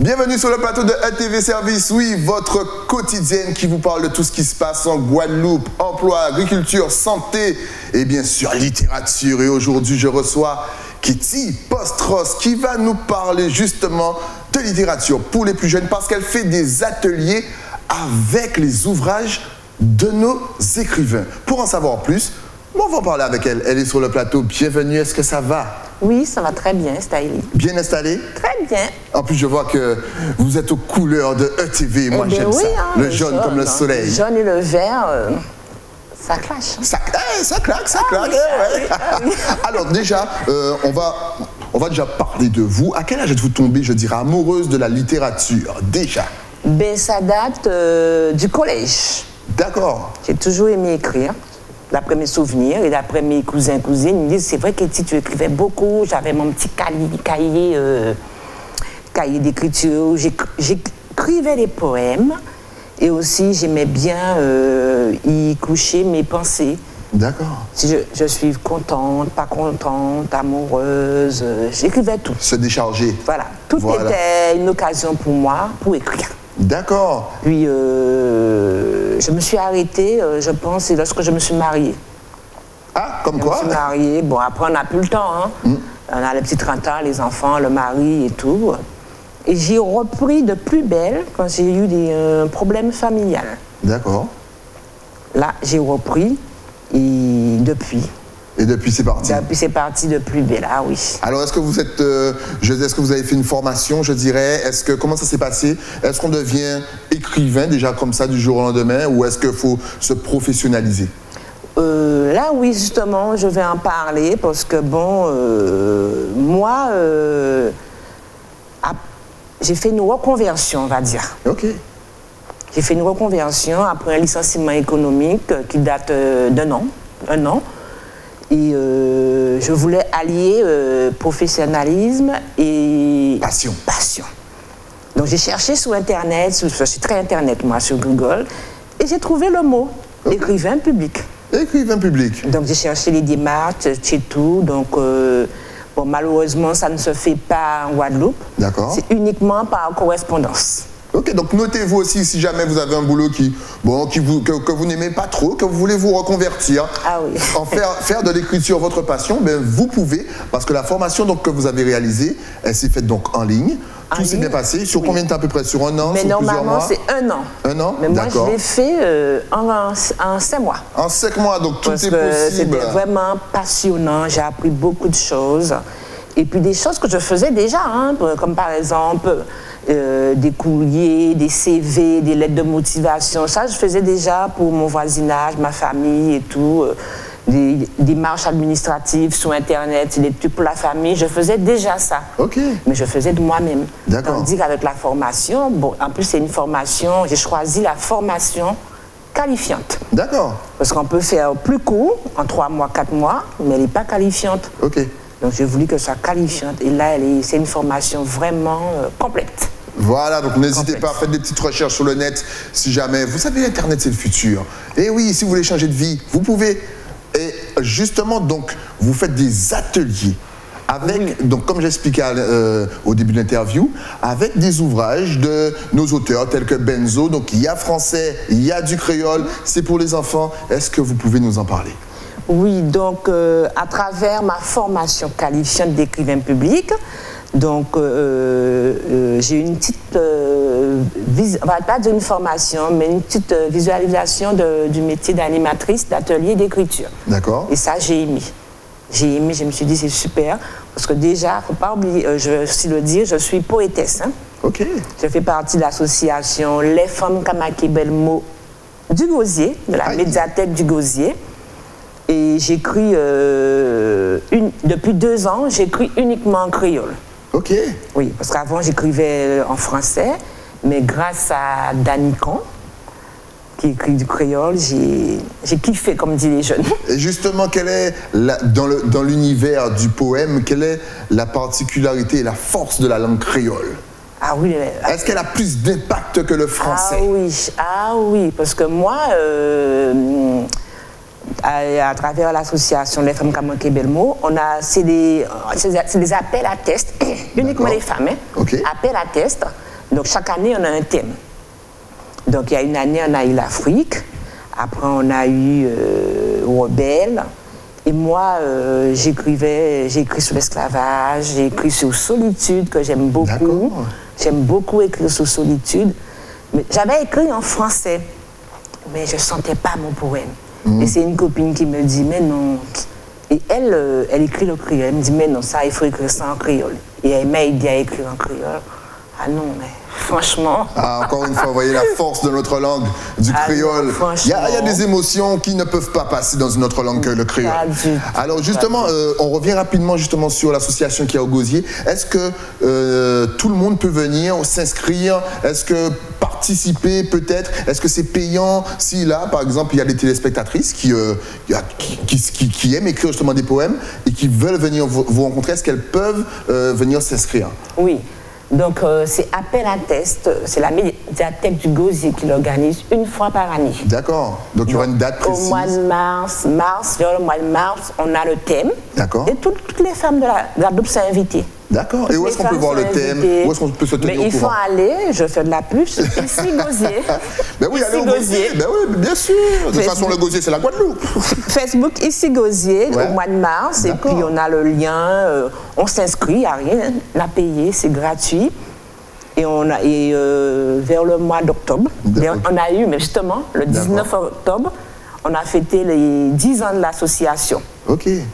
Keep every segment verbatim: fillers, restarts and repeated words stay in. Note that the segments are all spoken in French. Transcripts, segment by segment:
Bienvenue sur le plateau de E T V Service, oui, votre quotidienne qui vous parle de tout ce qui se passe en Guadeloupe, emploi, agriculture, santé et bien sûr littérature. Et aujourd'hui, je reçois Kitty Postros qui va nous parler justement de littérature pour les plus jeunes parce qu'elle fait des ateliers avec les ouvrages de nos écrivains. Pour en savoir plus, on va en parler avec elle. Elle est sur le plateau. Bienvenue, est-ce que ça va? Oui, ça va très bien, Staïli. Bien installé? Très bien. En plus, je vois que vous êtes aux couleurs de E T V. Moi, eh j'aime oui, ça. Hein, le, le jaune, jaune comme le hein. soleil. Le jaune et le vert, euh, ça clash. Hein. Ça, hey, ça claque, ça ah, claque. Oui, hein, ah, ouais. oui, ah, oui. Alors déjà, euh, on, va, on va déjà parler de vous. À quel âge êtes-vous tombée, je dirais, amoureuse de la littérature, déjà? Ben, ça date euh, du collège. D'accord. J'ai toujours aimé écrire. D'après mes souvenirs et d'après mes cousins cousines, ils me disent c'est vrai que tu écrivais beaucoup. J'avais mon petit cahier, cahier, euh, cahier d'écriture. J'écrivais des poèmes et aussi j'aimais bien euh, y coucher mes pensées. D'accord. Si je, je suis contente, pas contente, amoureuse, euh, j'écrivais tout. Se décharger. Voilà. Tout voilà. était une occasion pour moi pour écrire. D'accord. Puis, euh, je me suis arrêtée, euh, je pense, c'est lorsque je me suis mariée. Ah, comme je quoi? Je me suis mariée. Bon, après, on n'a plus le temps. Hein. Mm. On a les petits trente ans, les enfants, le mari et tout. Et j'ai repris de plus belle quand j'ai eu des euh, problèmes familiaux. D'accord. Là, j'ai repris et depuis. Et depuis, c'est parti. Depuis, c'est parti de plus belle, ah oui. Alors, est-ce que vous êtes, euh, est-ce que vous avez fait une formation, je dirais? Est-ce que, comment ça s'est passé? Est-ce qu'on devient écrivain déjà comme ça du jour au lendemain ou est-ce qu'il faut se professionnaliser? Euh, là, oui, justement, je vais en parler parce que, bon, euh, moi, euh, j'ai fait une reconversion, on va dire. OK. J'ai fait une reconversion après un licenciement économique qui date euh, d'un an, un an. Et euh, je voulais allier euh, professionnalisme et passion. passion. Donc j'ai cherché sur Internet, je suis très Internet moi, sur Google, et j'ai trouvé le mot, okay. Écrivain public. Écrivain public. Donc j'ai cherché les démarches, chez tout, donc euh, bon, malheureusement ça ne se fait pas en Guadeloupe. D'accord. C'est uniquement par correspondance. Ok, donc notez-vous aussi si jamais vous avez un boulot qui, bon, qui vous, que, que vous n'aimez pas trop, que vous voulez vous reconvertir, ah oui. en faire, faire de l'écriture votre passion, ben vous pouvez, parce que la formation donc, que vous avez réalisée, elle s'est faite donc en ligne. En Tout s'est bien passé. Sur oui. combien de temps à peu près? Sur un an? Mais sur normalement c'est un an. Un an? Mais moi je l'ai fait euh, en, en, en cinq mois. En cinq mois, donc tout parce est que possible. C'était vraiment passionnant, j'ai appris beaucoup de choses. Et puis des choses que je faisais déjà, hein, comme par exemple euh, des courriers, des C V, des lettres de motivation. Ça, je faisais déjà pour mon voisinage, ma famille et tout. Euh, des démarches administratives sur Internet, des trucs pour la famille. Je faisais déjà ça. OK. Mais je faisais de moi-même. D'accord. Tandis qu'avec la formation, bon, en plus c'est une formation, j'ai choisi la formation qualifiante. D'accord. Parce qu'on peut faire plus court, en trois mois, quatre mois, mais elle n'est pas qualifiante. OK. Donc j'ai voulu que ça soit qualifiante. Et là, c'est une formation vraiment euh, complète. Voilà, donc n'hésitez pas à faire des petites recherches sur le net si jamais. Vous savez, Internet, c'est le futur. Et oui, si vous voulez changer de vie, vous pouvez. Et justement, donc, vous faites des ateliers avec, oui. donc comme j'expliquais euh, au début de l'interview, avec des ouvrages de nos auteurs tels que Benzo. Donc il y a français, il y a du créole, c'est pour les enfants. Est-ce que vous pouvez nous en parler? Oui, donc euh, à travers ma formation qualifiante d'écrivain public, donc euh, euh, j'ai une petite, euh, vis- on va pas dire une formation, mais une petite euh, visualisation de, du métier d'animatrice d'atelier d'écriture. D'accord. Et ça, j'ai aimé. J'ai aimé, je me suis dit c'est super, parce que déjà, faut pas oublier, euh, je vais aussi le dire, je suis poétesse. Hein. Ok. Je fais partie de l'association Les Femmes Kamake Belmo du Gosier, de la Aïe. médiathèque du Gosier. Et j'écris, euh, depuis deux ans, j'écris uniquement en créole. Ok. Oui, parce qu'avant, j'écrivais en français, mais grâce à Danicon, qui écrit du créole, j'ai kiffé, comme disent les jeunes. Et justement, quelle est, la, dans, le, dans l'univers du poème, quelle est la particularité et la force de la langue créole? Ah oui. Est-ce qu'elle a plus d'impact que le français? Ah oui, ah oui, parce que moi... Euh, À, à travers l'association Les Femmes Kamake Belmo, on a, c'est des, des appels à test, uniquement les femmes, hein, okay. appels à test Donc chaque année, on a un thème. Donc il y a une année, on a eu l'Afrique. Après, on a eu euh, Rebelle. Et moi, euh, j'écrivais, j'ai écrit sur l'esclavage, j'ai écrit sur solitude, que j'aime beaucoup. J'aime beaucoup écrire sur solitude. Mais j'avais écrit en français, mais je ne sentais pas mon poème. Mmh. Et c'est une copine qui me dit, mais non. Et elle, euh, elle écrit le créole. Elle me dit, mais non, ça, il faut écrire ça en créole. Et elle m'a aidé à écrire en créole. Ah non, mais franchement... Ah, encore une fois, vous voyez la force de notre langue, du ah créole. Non, il, y a, il y a des émotions qui ne peuvent pas passer dans une autre langue que le créole. Alors justement, euh, on revient rapidement justement sur l'association qui est au Gosier. Est-ce que euh, tout le monde peut venir s'inscrire? Est-ce que participer peut-être? Est-ce que c'est payant? Si là, par exemple, il y a des téléspectatrices qui, euh, qui, qui, qui aiment écrire justement des poèmes et qui veulent venir vous, vous rencontrer, est-ce qu'elles peuvent euh, venir s'inscrire? Oui. Donc, euh, c'est appel à test, c'est la médiathèque du Gosier qui l'organise une fois par année. D'accord. Donc, il y aura une date précise. Au mois de mars, mars, vers le mois de mars, on a le thème. D'accord. Et tout, toutes les femmes de la, de la double sont invitées. D'accord. Et où est-ce qu'on peut voir le thème? Où est-ce qu'on peut se tenir Mais au il courant? faut aller, je fais de la pub, ici Gosier. Ben oui, allez au Gosier. Ben oui, bien sûr. De toute façon, le Gosier, c'est la Guadeloupe. Facebook, ici Gosier, ouais. Au mois de mars. Et puis, on a le lien, euh, on s'inscrit, il n'y a rien à payer, c'est gratuit. Et, on a, et euh, vers le mois d'octobre, on a eu, mais justement, le dix-neuf octobre, on a fêté les dix ans de l'association. OK. Et,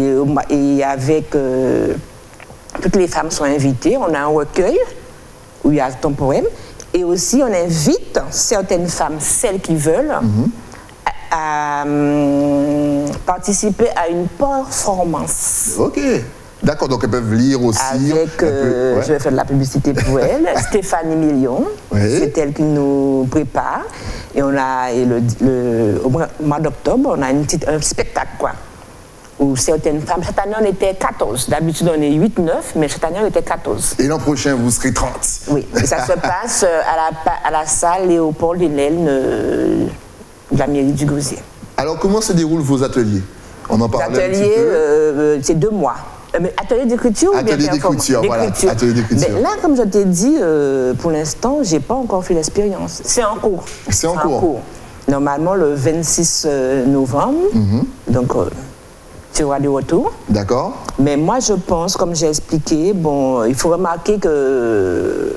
et avec... Euh, toutes les femmes sont invitées, on a un recueil où il y a ton poème. Et aussi, on invite certaines femmes, celles qui veulent, mm-hmm. à, à um, participer à une performance. OK. D'accord, donc elles peuvent lire aussi. Avec, euh, ouais. Je vais faire de la publicité pour elle, Stéphanie Million, oui. C'est elle qui nous prépare. Et on a, et le, le, au mois d'octobre, on a une petite, un spectacle, quoi, où certaines femmes, cette année on était quatorze, d'habitude on est huit neuf, mais cette année on était quatorze. Et l'an prochain vous serez trente. Oui, et ça se passe à la, à la salle Léopold Hélène euh, de la mairie du Gosier. Alors comment se déroulent vos ateliers? On en parlait un petit peu. Euh, c'est deux mois. Mais atelier d'écriture ou bien Atelier d'écriture, voilà. Atelier d'écriture. Là, comme je t'ai dit, euh, pour l'instant, je n'ai pas encore fait l'expérience. C'est en cours. C'est en, en cours. cours. Normalement, le vingt-six novembre, mm-hmm. donc euh, tu auras du retour. D'accord. Mais moi, je pense, comme j'ai expliqué, bon, il faut remarquer que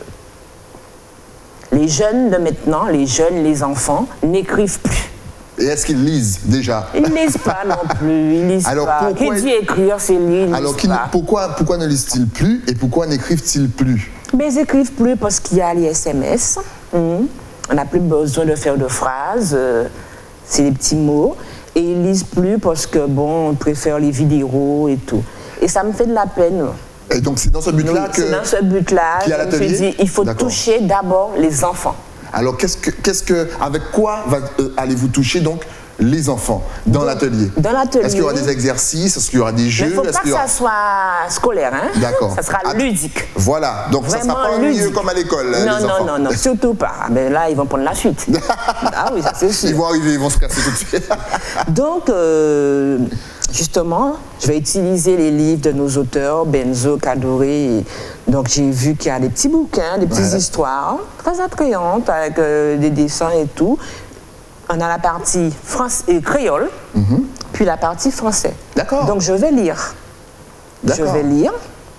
les jeunes de maintenant, les jeunes, les enfants, n'écrivent plus. Et est-ce qu'ils lisent déjà? Ils ne lisent pas non plus, ils lisent alors, pas. Qui dit écrire, c'est lire, ils alors, lisent pas. Pourquoi, pourquoi ne lisent-ils plus et pourquoi n'écrivent-ils plus? Mais ils n'écrivent plus parce qu'il y a les S M S. Mmh. On n'a plus besoin de faire de phrases, euh, c'est des petits mots. Et ils lisent plus parce que, bon, on préfère les vidéos et tout. Et ça me fait de la peine. Et donc c'est dans ce but-là que... C'est dans ce but-là, je me suis dit, il faut toucher d'abord les enfants. Alors, qu'est-ce que, qu'est-ce que, avec quoi va, euh, allez-vous toucher donc les enfants dans l'atelier? Dans l'atelier. Est-ce qu'il y aura des exercices? Est-ce qu'il y aura des jeux? Il ne faut pas que aura... ça soit scolaire, hein? D'accord. Ça sera ah, ludique. Voilà. Donc vraiment ça ne sera pas ennuyeux comme à l'école, non, les non, enfants. Non, non, non, surtout pas. Mais là, ils vont prendre la fuite. Ah oui, ça c'est sûr. Ils vont arriver, ils vont se casser tout de suite. Donc, euh, justement, je vais utiliser les livres de nos auteurs, Benzo, Kadoré. Donc, j'ai vu qu'il y a des petits bouquins, des petites ouais. histoires très attrayantes avec euh, des dessins et tout. On a la partie France et créole, mm-hmm. puis la partie français. D'accord. Donc, je vais lire. Je vais lire.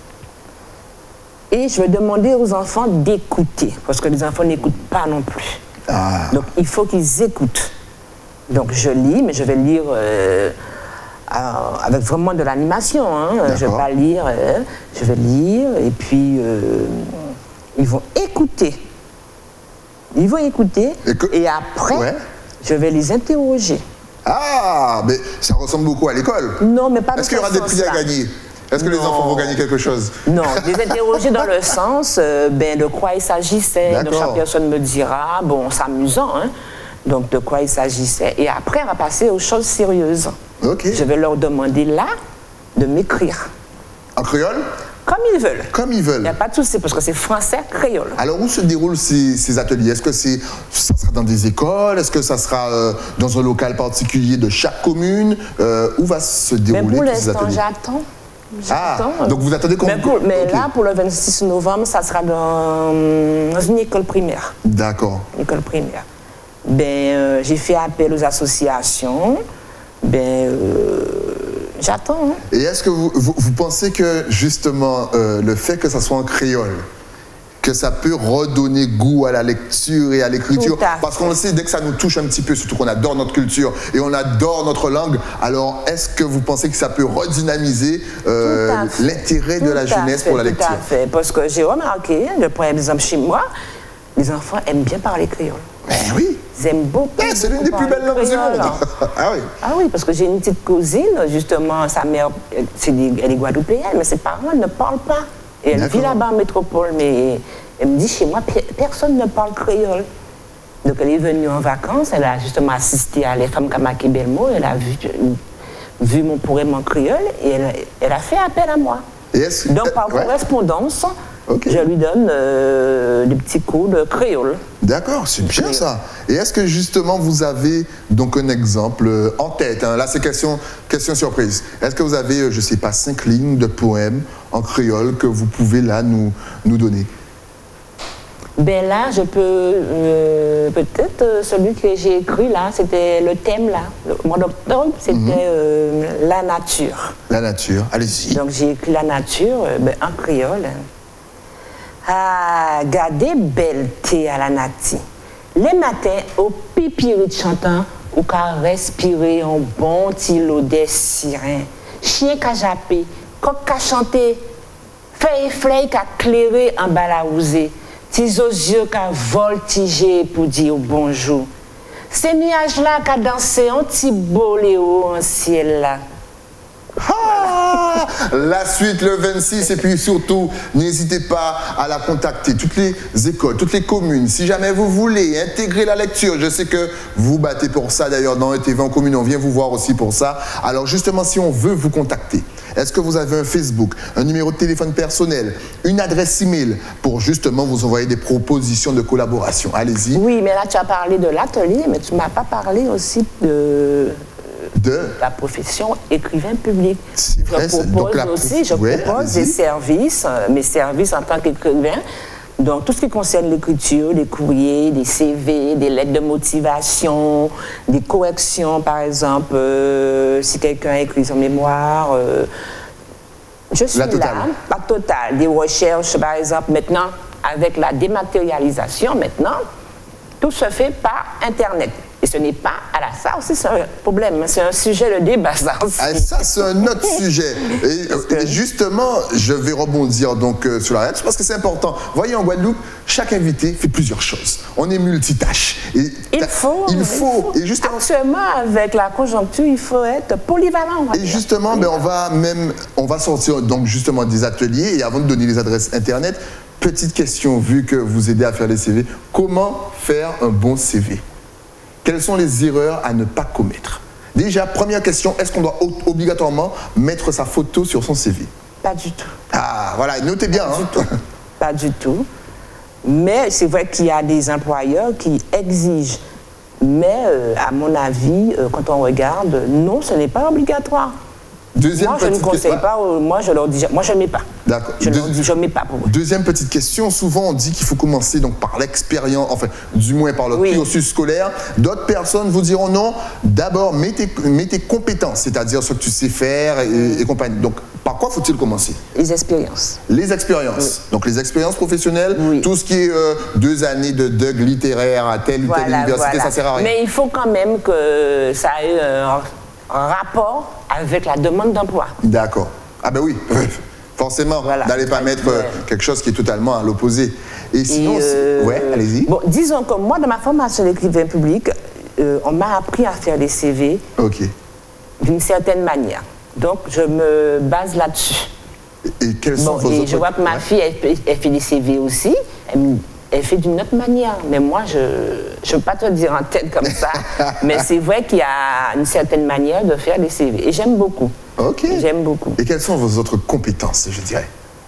Et je vais demander aux enfants d'écouter, parce que les enfants n'écoutent pas non plus. Ah. Donc, il faut qu'ils écoutent. Donc, je lis, mais je vais lire euh, euh, avec vraiment de l'animation. Hein. Je ne vais pas lire, euh, je vais lire, et puis euh, ils vont écouter. Ils vont écouter, et, que... et après, ouais. je vais les interroger. Ah, mais ça ressemble beaucoup à l'école. Non, mais pas de Est-ce qu'il y aura des prix à gagner? Est-ce que non. les enfants vont gagner quelque chose? Non, les interroger dans le sens euh, ben, de quoi il s'agissait. Donc chaque personne me dira, bon, c'est amusant, hein, donc de quoi il s'agissait. Et après, on va passer aux choses sérieuses. Okay. Je vais leur demander là de m'écrire. En créole? Comme ils veulent. Comme ils veulent. Il n'y a pas de souci, parce que c'est français, créole. Alors, où se déroulent ces, ces ateliers? Est-ce que c'est, ça sera dans des écoles? Est-ce que ça sera euh, dans un local particulier de chaque commune? euh, Où va se dérouler Mais pour tous ces ateliers? l'instant, j'attends. Ah, donc vous attendez qu'on... Mais, pour, mais okay. là, pour le vingt-six novembre, ça sera dans, dans une école primaire. D'accord. Une école primaire. Ben, euh, j'ai fait appel aux associations. Ben, euh, j'attends. Hein. Et est-ce que vous, vous, vous pensez que, justement, euh, le fait que ça soit en créole, que ça peut redonner goût à la lecture et à l'écriture? Parce qu'on le sait, dès que ça nous touche un petit peu, surtout qu'on adore notre culture et on adore notre langue, alors est-ce que vous pensez que ça peut redynamiser euh, l'intérêt de la jeunesse fait, pour la lecture? Tout à fait, parce que j'ai remarqué, je prends un exemple chez moi, les enfants aiment bien parler créole. Ben oui. Ils aiment beaucoup. Eh, c'est l'une des plus belles langues du monde. Ah oui. Ah oui, parce que j'ai une petite cousine, justement, sa mère, des, elle est guadeloupéenne, mais ses parents ne parlent pas. Et elle vit là-bas en métropole, mais elle me dit, chez moi, personne ne parle créole. Donc elle est venue en vacances, elle a justement assisté à Les Femmes Kamake Belmo, elle a vu, vu mon poème en créole et elle, elle a fait appel à moi. Yes. Donc par ouais. correspondance, okay. je lui donne euh, des petits cours de créole. D'accord, c'est bien ça. Et est-ce que justement vous avez donc un exemple en tête, hein, là c'est question, question surprise, est-ce que vous avez, je ne sais pas, cinq lignes de poèmes en créole que vous pouvez là nous, nous donner? Ben là, je peux, euh, peut-être euh, celui que j'ai écrit là, c'était le thème là, le mois d'octobre, c'était mm-hmm. euh, la nature. La nature, allez-y. Donc j'ai écrit la nature euh, ben, en créole. Ah, gardez belle thé à la nati. Les matins, au pipirit chantant, ou qu'à respirer un bon tilo des sirènes. Chien qu'à japper, coq qu'à chanter, feuille fleuille qu'à clairer en balaousé. Tis aux yeux qu'à voltiger pour dire bonjour. Ces nuages-là qu'à danser un petit boléo en ciel là. Ah, la suite le vingt-six et puis surtout n'hésitez pas à la contacter, toutes les écoles, toutes les communes, si jamais vous voulez intégrer la lecture, je sais que vous battez pour ça d'ailleurs dans E T V en commune, on vient vous voir aussi pour ça. Alors justement, si on veut vous contacter, est-ce que vous avez un Facebook, un numéro de téléphone personnel, une adresse email pour justement vous envoyer des propositions de collaboration? Allez-y. Oui, mais là tu as parlé de l'atelier, mais tu ne m'as pas parlé aussi de... de la profession écrivain public. Vrai, je propose la... aussi, je ouais, propose des services, euh, mes services en tant qu'écrivain, donc tout ce qui concerne l'écriture, des courriers, des C V, des lettres de motivation, des corrections par exemple, euh, si quelqu'un a écrit son mémoire, euh, je suis la là, totale. la totale, des recherches par exemple, maintenant avec la dématérialisation maintenant, tout se fait par Internet. Et ce n'est pas... Alors ça aussi, c'est un problème. C'est un sujet de débat, ça aussi. Ah, ça, c'est un autre sujet. Et, et justement, je vais rebondir donc euh, sur la lettre parce que c'est important. Voyez, en Guadeloupe, chaque invité fait plusieurs choses. On est multitâche. Et il faut. Il faut. Et justement, actuellement, avec la conjoncture, il faut être polyvalent. Et justement, ben, on va même... On va sortir donc justement des ateliers. Et avant de donner les adresses Internet, petite question, vu que vous aidez à faire les C V. Comment faire un bon C V? Quelles sont les erreurs à ne pas commettre? Déjà, première question, est-ce qu'on doit obligatoirement mettre sa photo sur son C V? Pas du tout. Ah, voilà, notez bien. Pas hein. du tout. Pas du tout. Mais c'est vrai qu'il y a des employeurs qui exigent. Mais euh, à mon avis, euh, quand on regarde, non, ce n'est pas obligatoire. Deuxième moi, je ne conseille question. pas, euh, moi, je leur dis, moi, je ne mets pas. D'accord. Je ne leur dis, je ne mets pas pour eux. Deuxième petite question, souvent on dit qu'il faut commencer donc par l'expérience, enfin, du moins par le oui. cursus scolaire. D'autres personnes vous diront non, d'abord, mets tes, mets tes compétences, c'est-à-dire ce que tu sais faire et, mmh. et compagnie. Donc, par quoi faut-il commencer? Les expériences. Les expériences. Oui. Donc, les expériences professionnelles, oui. tout ce qui est euh, deux années de D U G littéraire à telle ou voilà, telle université, voilà. ça sert à rien. Mais il faut quand même que ça ait un... en rapport avec la demande d'emploi. D'accord. Ah ben oui, forcément, voilà. N'allez pas mettre ouais. quelque chose qui est totalement à l'opposé. Et sinon, Et euh, ouais, allez-y. Bon, disons que moi, dans ma formation d'écrivain public, euh, on m'a appris à faire des C V okay. d'une certaine manière. Donc, je me base là-dessus. Et, et quels sont bon, vos et autres... je vois que ma fille, elle, elle fait des C V aussi. Elle, elle fait d'une autre manière. Mais moi, je ne veux pas te dire en tête comme ça. Mais c'est vrai qu'il y a une certaine manière de faire des C V. Et j'aime beaucoup. Ok. J'aime beaucoup. Et quelles sont vos autres compétences, je dirais?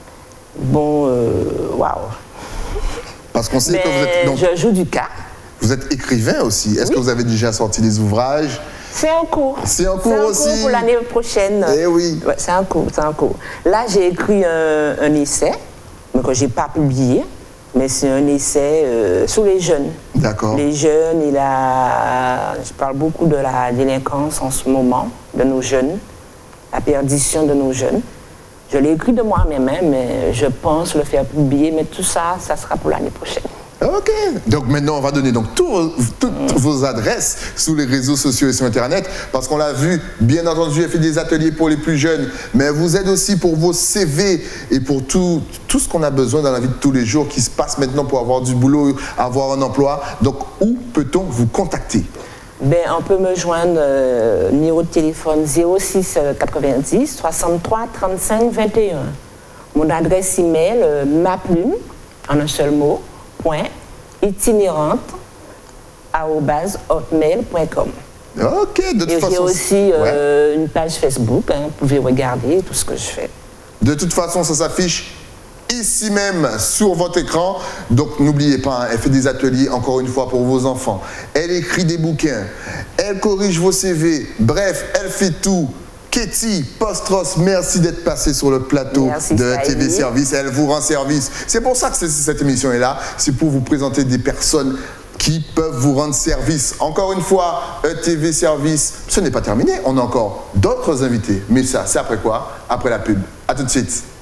Bon, waouh. Wow. Parce qu'on sait Mais que vous êtes... Donc, je joue du cas. vous êtes écrivain aussi. Est-ce oui. que vous avez déjà sorti des ouvrages? C'est en cours. C'est en cours aussi. C'est en cours pour l'année prochaine. Eh oui. Ouais, c'est en cours, c'est en cours. Là, j'ai écrit un, un essai, mais que je n'ai pas publié, mais c'est un essai euh, sur les jeunes. D'accord. Les jeunes, il a... je parle beaucoup de la délinquance en ce moment, de nos jeunes, la perdition de nos jeunes. Je l'ai écrit de moi-même, hein, mais je pense le faire publier, mais tout ça, ça sera pour l'année prochaine. Ok, donc maintenant on va donner donc tout, toutes vos adresses sur les réseaux sociaux et sur Internet, parce qu'on l'a vu, bien entendu, elle fait des ateliers pour les plus jeunes, mais elle vous aide aussi pour vos C V et pour tout, tout ce qu'on a besoin dans la vie de tous les jours qui se passe maintenant pour avoir du boulot, avoir un emploi. Donc où peut-on vous contacter? Ben, on peut me joindre, euh, numéro de téléphone zéro six quatre-vingt-dix soixante-trois trente-cinq vingt et un. Mon adresse email, euh, ma plume, en un seul mot, point, itinérante, arobase hotmail point com. Ok, de toute et façon... j'ai aussi euh, ouais. une page Facebook, hein, vous pouvez regarder tout ce que je fais. De toute façon, ça s'affiche ici même sur votre écran. Donc n'oubliez pas, hein, elle fait des ateliers encore une fois pour vos enfants. Elle écrit des bouquins, elle corrige vos C V. Bref, elle fait tout. Katie Postros, merci d'être passée sur le plateau merci, de Saïd. T V Service. Elle vous rend service. C'est pour ça que cette émission est là. C'est pour vous présenter des personnes qui peuvent vous rendre service. Encore une fois, E T V Service, ce n'est pas terminé. On a encore d'autres invités. Mais ça, c'est après quoi? Après la pub. À tout de suite.